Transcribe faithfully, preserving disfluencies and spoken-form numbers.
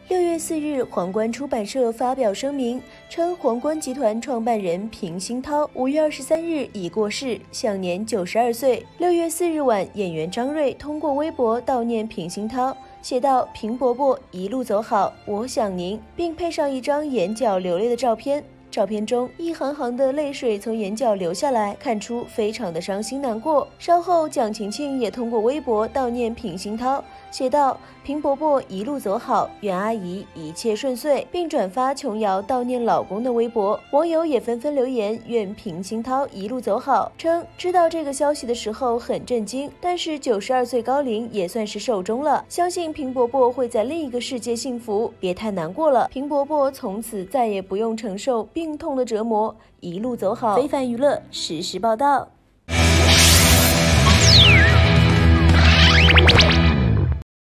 六月四日，皇冠出版社发表声明称，皇冠集团创办人平鑫涛五月二十三日已过世，享年九十二岁。六月四日晚，演员张睿通过微博悼念平鑫涛，写道：“平伯伯一路走好，我想您。”并配上一张眼角流泪的照片。照片中一行行的泪水从眼角流下来，看出非常的伤心难过。稍后，蒋勤勤也通过微博悼念平鑫涛，写道：“平伯伯一路走好，愿阿姨一切顺遂。”并转发琼瑶悼念老公的微博。网友也纷纷留言愿平鑫涛一路走好，称知道这个消息的时候很震惊，但是九十二岁高龄也算是寿终了，相信平伯伯会在另一个世界幸福，别太难过了。平伯伯从此再也不用承受病痛的折磨，一路走好。非凡娱乐实时报道。